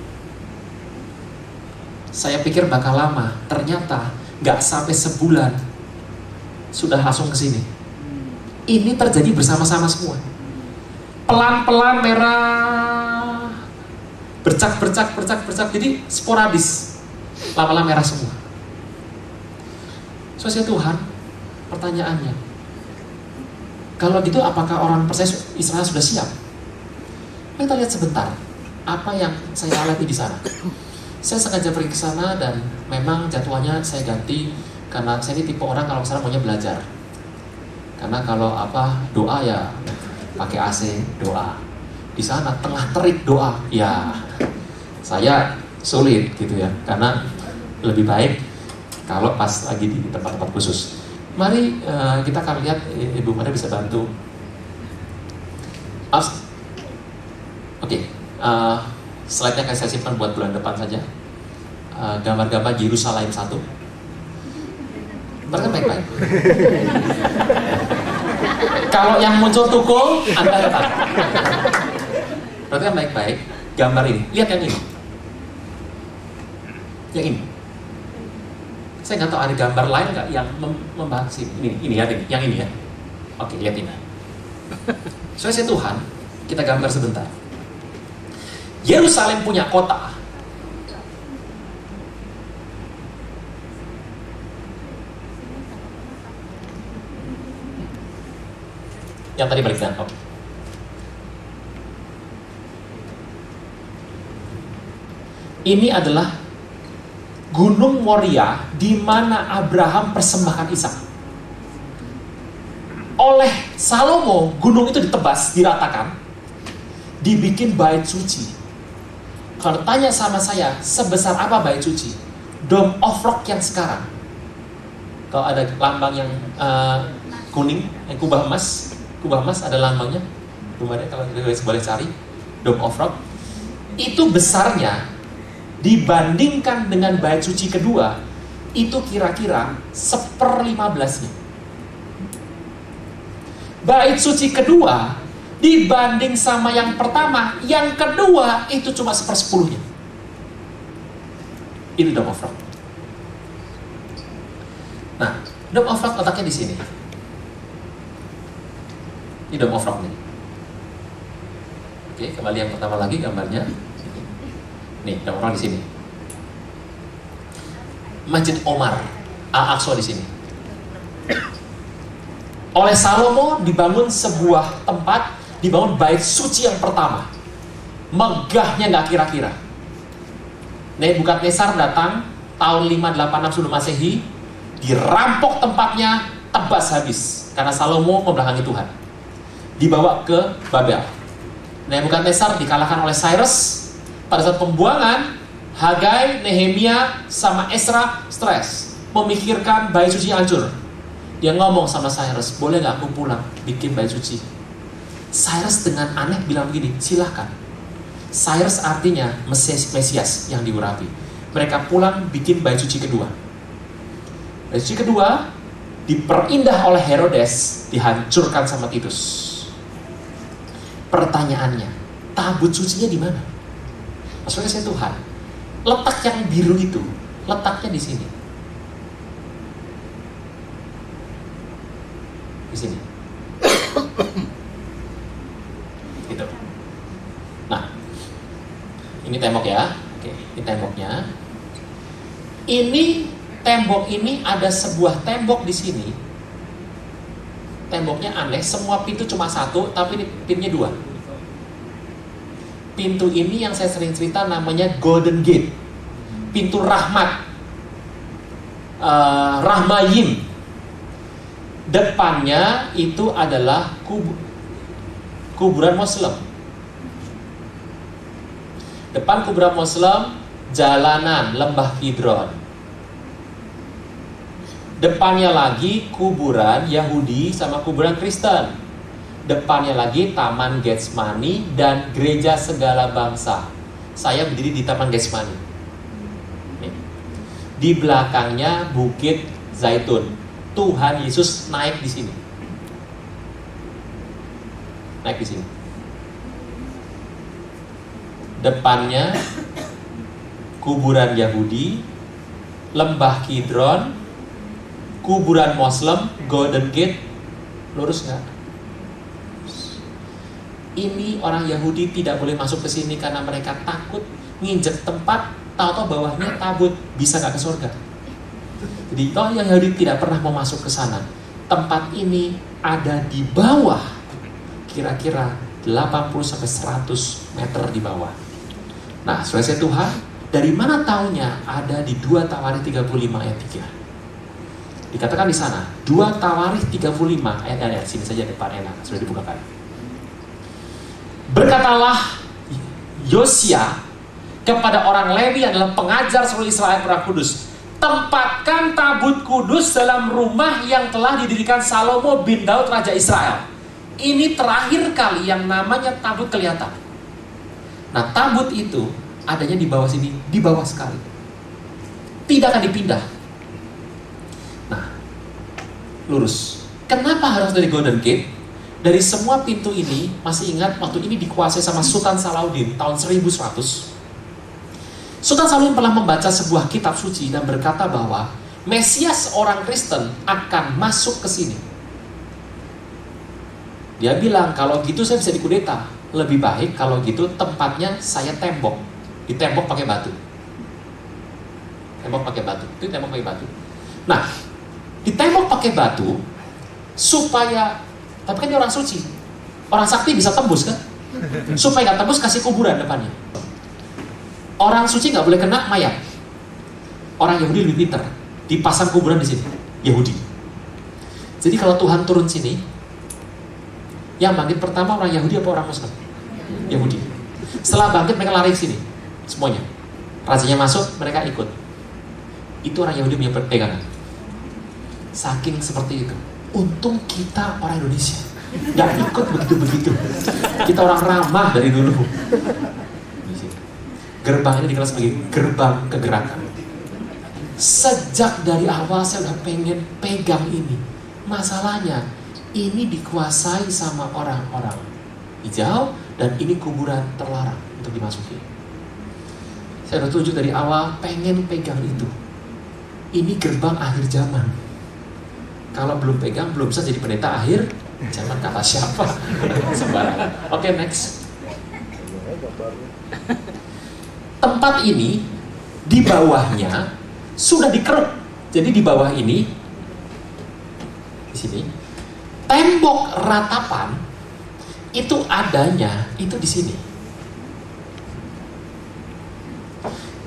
Saya pikir bakal lama, ternyata nggak sampai sebulan sudah langsung ke sini. Ini terjadi bersama-sama semua. Pelan-pelan merah, bercak, bercak, bercak, bercak. Jadi sporadis, lama-lama merah semua. Saudara Tuhan, pertanyaannya, kalau gitu apakah orang percaya Israel sudah siap? Kita lihat sebentar apa yang saya alami di sana. Saya sengaja pergi ke sana dan memang jadwalnya saya ganti karena saya ini tipe orang kalau ke sana maunya belajar. Karena kalau apa doa ya pakai A C doa. Di sana tengah terik doa, ya saya sulit gitu ya. Karena lebih baik kalau pas lagi di tempat-tempat khusus. Mari uh, kita akan lihat Ibu Mada bisa bantu. Oke, okay. uh, slide-nya akan saya simpan buat bulan depan saja. uh, Gambar-gambar Yerusalem satu. Mereka baik-baik. Kalau yang muncul tukul, Anda lihat. Berarti kan baik-baik. Gambar ini, lihat yang ini. Yang ini. Saya nggak tahu ada gambar lain nggak yang mem- membahas ini. Ini ya, ini, yang ini ya. Oke, lihat ini. Soalnya saya Tuhan, kita gambar sebentar. Yerusalem punya kota. Yang tadi balik dan oke. Ini adalah Gunung Moria di mana Abraham persembahkan Ishak. Oleh Salomo, gunung itu ditebas, diratakan, dibikin bait suci. Kalau tanya sama saya, sebesar apa bait suci? Dome of Rock yang sekarang. Kalau ada lambang yang uh, kuning, yang kubah emas, kubah emas ada lambangnya. Belum ada, kalau boleh cari. Dome of Rock. Itu besarnya dibandingkan dengan bait suci kedua, itu kira-kira seper lima belasnya. Bait suci kedua dibanding sama yang pertama, yang kedua itu cuma sepersepuluhnya. Ini Dome of Rock. Nah, Dome of Rock letaknya di sini. Ini Dome of Rock nih. Oke, kembali yang pertama lagi gambarnya. Nih, Dome of Rock di sini. Masjid Omar, Al-Aqsa di sini. Oleh Salomo dibangun sebuah tempat, dibangun bait suci yang pertama. megahnya nggak kira-kira. Nebukadnezar datang tahun lima delapan enam sebelum Masehi, dirampok tempatnya, tebas habis karena Salomo membelakangi Tuhan. Dibawa ke Babel. Nebukadnezar dikalahkan oleh Cyrus. Pada saat pembuangan, Hagai, Nehemia, sama Ezra stres, memikirkan bait suci hancur. Dia ngomong sama Cyrus, boleh gak aku pulang bikin bait suci? Cyrus dengan aneh bilang begini, silahkan. Cyrus artinya Mesias, Mesias yang diurapi. Mereka pulang bikin bait suci kedua. Bait suci kedua diperindah oleh Herodes, dihancurkan sama Titus. Pertanyaannya, tabut sucinya di mana? Maksudnya saya Tuhan, letak yang biru itu, letaknya di sini. Di sini. Gitu. Nah, ini tembok ya. Oke, ini temboknya. Ini tembok ini ada sebuah tembok di sini. Temboknya aneh, semua pintu cuma satu, tapi ini pintunya dua. Pintu ini yang saya sering cerita namanya Golden Gate, pintu rahmat, uh, Rahmayim. Depannya itu adalah kub- kuburan Muslim. Depan kuburan Muslim, jalanan Lembah Kidron. Depannya lagi kuburan Yahudi sama kuburan Kristen. Depannya lagi Taman Getsemani dan gereja segala bangsa. Saya berdiri di Taman Getsemani. Nih. Di belakangnya Bukit Zaitun. Tuhan Yesus naik di sini. Naik di sini. Depannya kuburan Yahudi, Lembah Kidron, kuburan Muslim, Golden Gate. Lurus nggak? Ini orang Yahudi tidak boleh masuk ke sini karena mereka takut nginjek tempat, tahu-tahu bawahnya tabut, bisa nggak ke surga. Jadi orang Yahudi tidak pernah mau masuk ke sana. Tempat ini ada di bawah, kira-kira delapan puluh sampai seratus meter di bawah. Nah, saudara Tuhan, dari mana taunya ada di dua Tawarikh tiga puluh lima ayat tiga? Dikatakan di sana, dua Tawarikh tiga puluh lima ayat ayat sini saja depan enak, sudah dibukakan. Berkatalah Yosia kepada orang Lewi adalah pengajar seluruh Israel orang kudus, tempatkan tabut kudus dalam rumah yang telah didirikan Salomo bin Daud Raja Israel. Ini terakhir kali yang namanya tabut kelihatan. Nah, tabut itu adanya di bawah sini, di bawah sekali. Tidak akan dipindah. Nah, lurus. Kenapa harus dari Golden Gate? Dari semua pintu ini, masih ingat waktu ini dikuasai sama Sultan Salahuddin tahun seribu seratus. Sultan Salahuddin pernah membaca sebuah kitab suci dan berkata bahwa Mesias orang Kristen akan masuk ke sini. Dia bilang, kalau gitu saya bisa dikudeta. Lebih baik kalau gitu tempatnya saya tembok. Ditembok pakai batu. Tembok pakai batu. Itu tembok pakai batu. Nah, ditembok pakai batu supaya, tapi kan dia orang suci, orang sakti bisa tembus kan? Supaya nggak tembus kasih kuburan depannya. Orang suci nggak boleh kena mayat. Orang Yahudi lebih pintar, dipasang kuburan di sini, Yahudi. Jadi kalau Tuhan turun sini, yang bangkit pertama orang Yahudi apa orang Muslim? Yahudi. Setelah bangkit mereka lari ke sini, semuanya. Rajanya masuk, mereka ikut. Itu orang Yahudi punya pegangan. Saking seperti itu. Untung kita orang Indonesia nggak ikut begitu-begitu. Kita orang ramah dari dulu. Gerbang ini dikenal sebagai gerbang kegerakan. Sejak dari awal saya udah pengen pegang ini. Masalahnya ini dikuasai sama orang-orang hijau dan ini kuburan terlarang untuk dimasuki. Saya udah tunjuk dari awal pengen pegang itu. Ini gerbang akhir zaman. Kalau belum pegang, belum bisa jadi pendeta akhir zaman, kata siapa? Sembarangan. Oke, okay, next. Tempat ini di bawahnya sudah dikeruk. Jadi di bawah ini, di sini, tembok ratapan itu adanya itu di sini.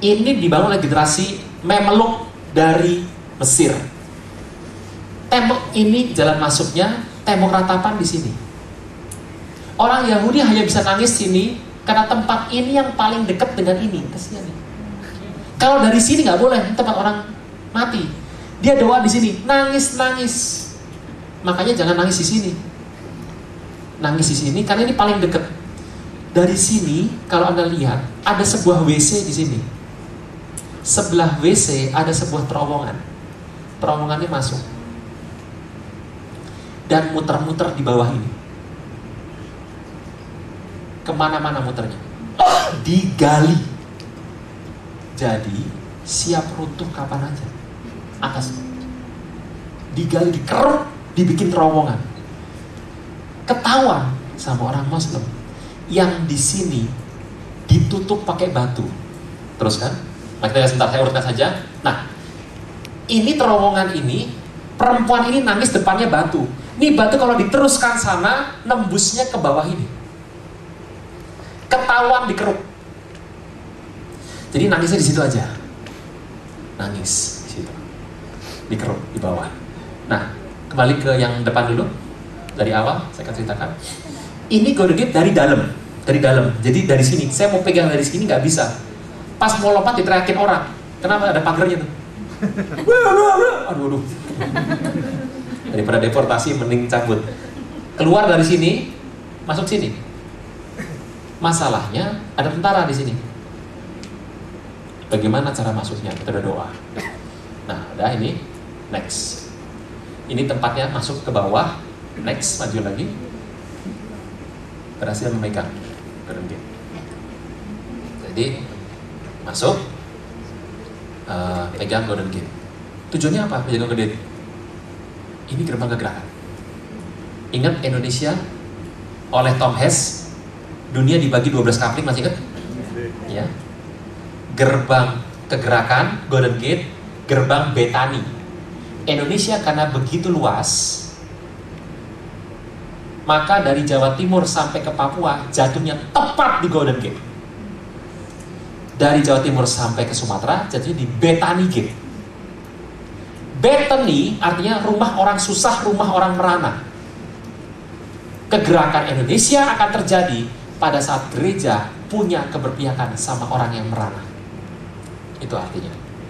Ini dibangun oleh generasi Memeluk dari Mesir. Tembok ini jalan masuknya, tembok ratapan di sini. Orang Yahudi hanya bisa nangis sini karena tempat ini yang paling dekat dengan ini. Kasihan nih. Kalau dari sini nggak boleh, tempat orang mati. Dia doa di sini, nangis nangis. Makanya jangan nangis di sini. Nangis di sini karena ini paling dekat. Dari sini kalau Anda lihat ada sebuah W C di sini. Sebelah W C ada sebuah terowongan. Terowongannya masuk dan muter-muter di bawah ini. Kemana-mana muternya. Digali. Jadi siap runtuh kapan aja. Atas. Digali, dikeruk, dibikin terowongan. Ketahuan sama orang Muslim. Yang di sini ditutup pakai batu. Terus kan? Makanya sebentar saya urutkan saja. Nah, ini terowongan ini, perempuan ini nangis depannya batu. Ini batu kalau diteruskan sana, nembusnya ke bawah ini. Ketahuan dikeruk. Jadi nangisnya di situ aja. Nangis di situ. Dikeruk di bawah. Nah, kembali ke yang depan dulu. Dari awal saya akan ceritakan. Ini golden gate dari dalam, dari dalam. Jadi dari sini, saya mau pegang dari sini nggak bisa. Pas mau lompat diteriakin orang. Kenapa? Ada pagarnya tuh. Aduh, aduh. Daripada deportasi mending cabut. Keluar dari sini, masuk sini. Masalahnya ada tentara di sini. Bagaimana cara masuknya? Kita udah doa. Nah, udah ini. Next. Ini tempatnya masuk ke bawah. Next, maju lagi. Berhasil memegang berhenti. Jadi masuk, uh, pegang golden gate. Tujuannya apa? Pegang golden gate. Ini gerbang kegerakan. Ingat Indonesia oleh Tom Hess, dunia dibagi dua belas kapling, masih ingat? Ya. Gerbang kegerakan, golden gate, gerbang Betani. Indonesia karena begitu luas, maka dari Jawa Timur sampai ke Papua jatuhnya tepat di Golden Gate. Dari Jawa Timur sampai ke Sumatera jatuhnya di Betani Gate. Bethany artinya rumah orang susah, rumah orang merana. Kegerakan Indonesia akan terjadi pada saat gereja punya keberpihakan sama orang yang merana. Itu artinya.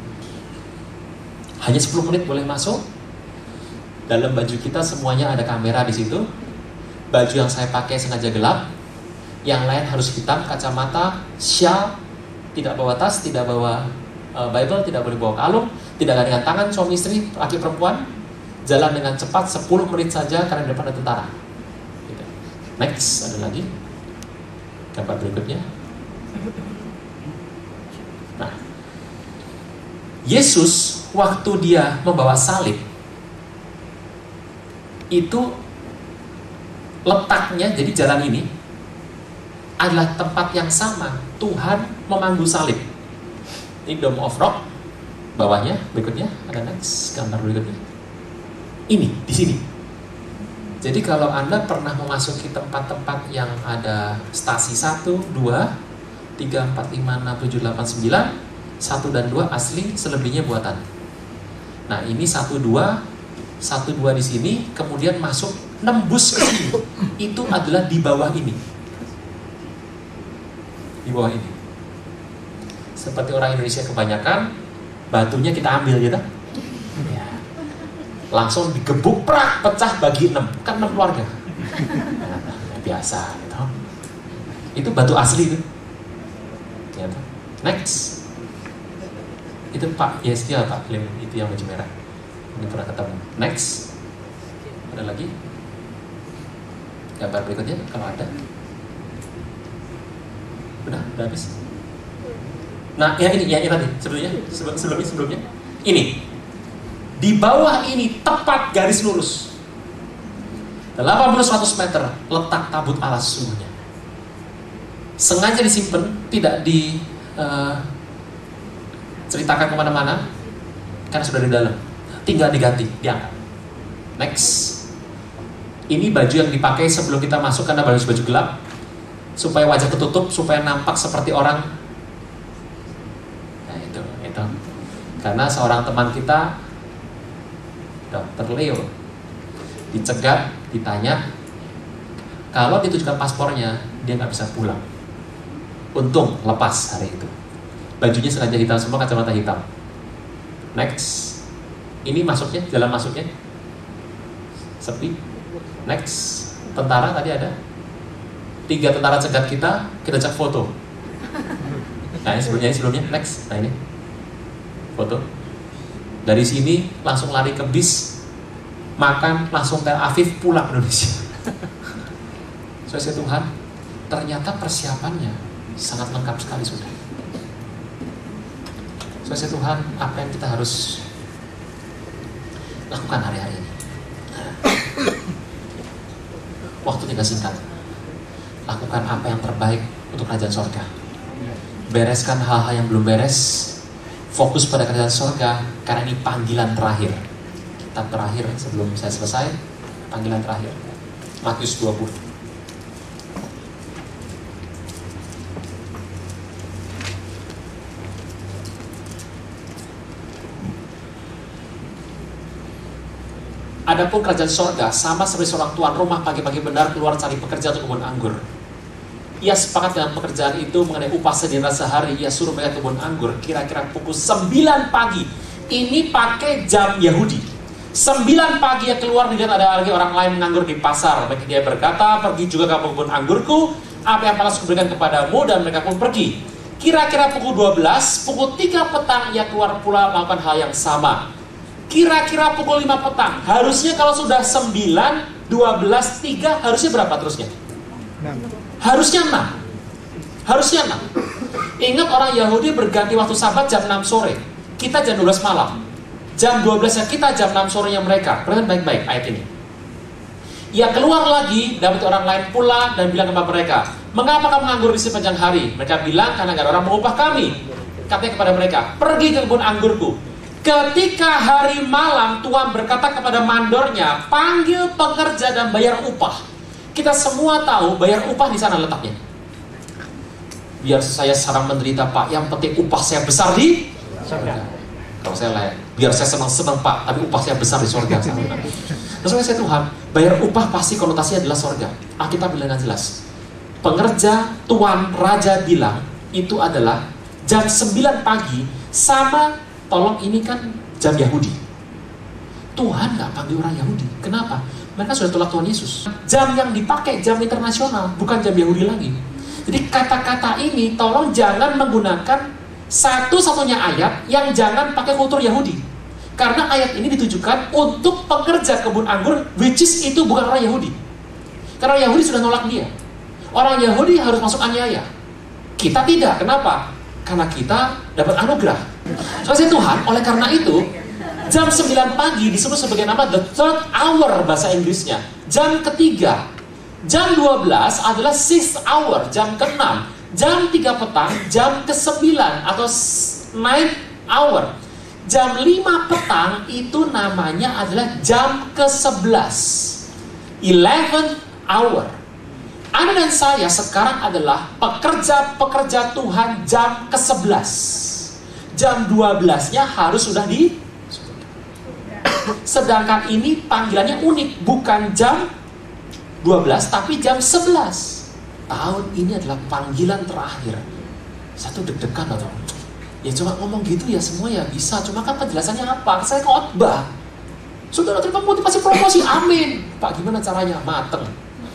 Hanya sepuluh menit boleh masuk. Dalam baju kita semuanya ada kamera di situ. Baju yang saya pakai sengaja gelap, yang lain harus hitam, kacamata, shawl, tidak bawa tas, tidak bawa uh, Bible, tidak boleh bawa kalung, tidak ada dengan tangan suami istri, laki perempuan, jalan dengan cepat sepuluh menit saja karena di depan ada tentara. Gitu. Next, ada lagi gambar berikutnya. Nah, Yesus waktu dia membawa salib itu letaknya, jadi jalan ini adalah tempat yang sama Tuhan memanggul salib. Ini Dome of Rock, bawahnya, berikutnya ada next gambar berikutnya. Ini di sini. Jadi kalau Anda pernah memasuki tempat-tempat yang ada stasi satu, dua, tiga, empat, lima, enam, tujuh, delapan, sembilan, satu dan dua asli, selebihnya buatan. Nah ini satu, dua, satu, dua di sini, kemudian masuk nembus ke sini. Itu adalah di bawah ini. Di bawah ini. Seperti orang Indonesia kebanyakan, batunya kita ambil gitu. Ya. Langsung digebuk, prak, pecah bagi enam. Kan enam keluarga. Nah, biasa gitu. Itu batu asli itu. Ya, next. Itu Pak, yes dia Pak, Lim, itu yang baju merah. Ini pernah ketemu. Next. Ada lagi? Gambar berikutnya kalau ada. Udah, udah habis. Nah, ya ini, ya ini tadi sebelumnya, sebelum, sebelumnya, sebelumnya. Ini di bawah ini tepat garis lurus. delapan puluh sampai seratus meter letak tabut Allah sesungguhnya. Sengaja disimpan, tidak di uh, ceritakan kemana-mana, karena sudah di dalam. Tinggal diganti, diangkat. Next. Ini baju yang dipakai sebelum kita masuk karena baju baju gelap, supaya wajah ketutup, supaya nampak seperti orang. Karena seorang teman kita, dokter Leo, dicegat, ditanya, kalau ditunjukkan paspornya, dia nggak bisa pulang. Untung lepas hari itu. Bajunya sengaja hitam semua, kacamata hitam. Next, ini masuknya, jalan masuknya sepi. Next, tentara tadi ada tiga tentara cegat kita, kita cek foto. Nah ini sebelumnya, ini sebelumnya, next, nah ini foto. Dari sini langsung lari ke bis, makan, langsung Tel Aviv pulang Indonesia. Saudara Tuhan, ternyata persiapannya sangat lengkap sekali sudah. Saudara Tuhan, apa yang kita harus lakukan hari-hari ini? Waktu tinggal singkat. Lakukan apa yang terbaik untuk kerajaan sorga. Bereskan hal-hal yang belum beres. Fokus pada kerajaan sorga, karena ini panggilan terakhir. Kitab terakhir sebelum saya selesai, panggilan terakhir. Matius dua puluh. Adapun kerajaan sorga sama seperti seorang tuan rumah pagi-pagi benar keluar cari pekerja untuk kebun anggur. Ia sepakat dengan pekerjaan itu mengenai upah sedina sehari. Ia suruh mereka kebun anggur kira-kira pukul sembilan pagi. Ini pakai jam Yahudi. sembilan pagi ia keluar, dilihat ada lagi orang lain menganggur di pasar. Maka dia berkata, pergi juga ke kebun anggurku, apa yang pantas kuberikan kepadamu, dan mereka pun pergi. Kira-kira pukul dua belas, pukul tiga petang ia keluar pula melakukan hal yang sama. Kira-kira pukul lima petang. Harusnya kalau sudah sembilan, dua belas, tiga, harusnya berapa terusnya? Harusnya enam. Harusnya enam. Ingat orang Yahudi berganti waktu sabat jam enam sore. Kita jam dua belas malam. Jam dua belas-nya kita, jam enam sorenya mereka. Perhatikan baik-baik ayat ini. Ia keluar lagi, dapat orang lain pula dan bilang kepada mereka, mengapa kamu menganggur di sepanjang hari? Mereka bilang, karena gak ada orang mengupah kami. Katanya kepada mereka, pergi ke kebun anggurku. Ketika hari malam, Tuhan berkata kepada mandornya, panggil pekerja dan bayar upah. Kita semua tahu bayar upah di sana letaknya. Biar saya sekarang menderita Pak, yang penting upah saya besar di surga. Kalau saya layak, biar saya senang-senang Pak, tapi upah saya besar di surga. Terus saya Tuhan, bayar upah pasti konotasinya adalah surga. Alkitab bilang jelas. Pengerja, tuan, raja bilang itu adalah jam sembilan pagi sama, tolong ini kan jam Yahudi. Tuhan nggak panggil orang Yahudi. Kenapa? Mereka sudah tolak Tuhan Yesus. Jam yang dipakai jam internasional, bukan jam Yahudi lagi. Jadi kata-kata ini tolong jangan menggunakan satu-satunya ayat yang jangan pakai kultur Yahudi. Karena ayat ini ditujukan untuk pekerja kebun anggur, which is itu bukan orang Yahudi. Karena orang Yahudi sudah nolak dia. Orang Yahudi harus masuk aniaya. Kita tidak. Kenapa? Karena kita dapat anugerah. Soalnya Tuhan, oleh karena itu jam sembilan pagi disebut sebagai nama the third hour bahasa Inggrisnya. Jam ketiga. Jam dua belas adalah sixth hour, jam keenam. Jam tiga petang, jam kesembilan atau ninth hour. Jam lima petang itu namanya adalah jam kesebelas. eleventh hour. Anda dan saya sekarang adalah pekerja-pekerja Tuhan jam kesebelas. Jam dua belasnya harus sudah di. Sedangkan ini panggilannya unik, bukan jam dua belas tapi jam sebelas. Tahun ini adalah panggilan terakhir. Satu deg-degan atau ya cuma ngomong gitu ya semua ya bisa, cuma kan penjelasannya apa? Saya khotbah. Saudara terima motivasi promosi, amin. Pak gimana caranya? Mateng.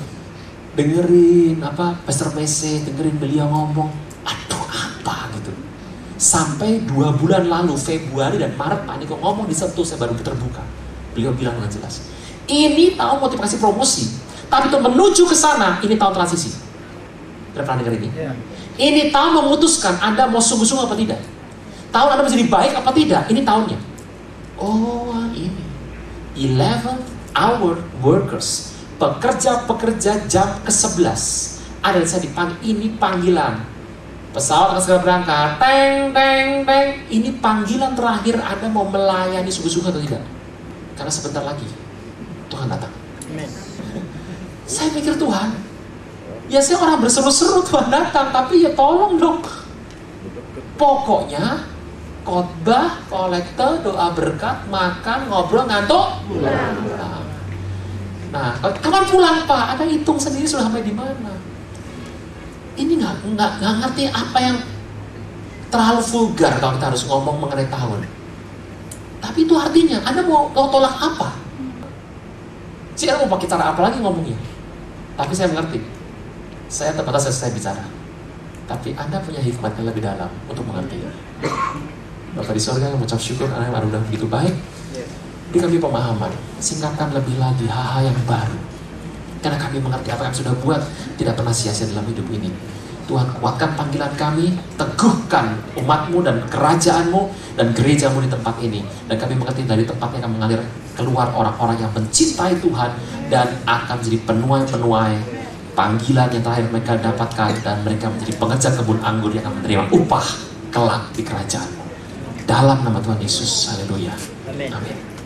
Dengerin apa Pastor Mese, dengerin beliau ngomong. Aduh apa gitu. Sampai dua bulan lalu, Februari dan Maret, Pak Niko ngomong di Sentuh, saya baru terbuka. Beliau bilang dengan jelas, ini tahun motivasi promosi, tapi untuk menuju ke sana, ini tahun transisi. Kita pernah dengar ini? Yeah. Ini tahun memutuskan Anda mau sungguh-sungguh apa tidak. Tahun Anda menjadi baik apa tidak, ini tahunnya. Oh ini eleventh hour workers, pekerja-pekerja jam kesebelas. Ada yang saya dipanggil, ini panggilan. Pesawat akan segera berangkat, teng, teng, teng. Ini panggilan terakhir Anda mau melayani sungguh-sungguh atau tidak? Karena sebentar lagi Tuhan datang. Amen. Saya pikir Tuhan, ya saya orang berseru-seru Tuhan datang, tapi ya tolong dong. Pokoknya khotbah, kolektor, doa berkat, makan, ngobrol, ngantuk, pulang. Nah, kapan pulang Pak? Ada hitung sendiri sudah sampai di mana. Ini nggak nggak nggak ngerti apa yang terlalu vulgar kalau kita harus ngomong mengenai tahun. Tapi itu artinya Anda mau, mau tolak apa? Si Anda mau pakai cara apa lagi ngomongnya? Tapi saya mengerti. Saya terbatas selesai bicara. Tapi Anda punya hikmat yang lebih dalam untuk mengerti. Bapak di surga yang mengucap syukur karena yang udah begitu baik. Beri kami pemahaman, singkapkan lebih lagi hal-hal yang baru. Karena kami mengerti apa yang sudah buat tidak pernah sia-sia dalam hidup ini. Tuhan, kuatkan panggilan kami, teguhkan umat-Mu dan kerajaan-Mu dan gereja-Mu di tempat ini. Dan kami mengerti dari tempatnya akan mengalir keluar orang-orang yang mencintai Tuhan dan akan menjadi penuai-penuai panggilan yang terakhir mereka dapatkan, dan mereka menjadi pengejar kebun anggur yang akan menerima upah kelak di kerajaan. Dalam nama Tuhan Yesus, haleluya. Amin. Amin.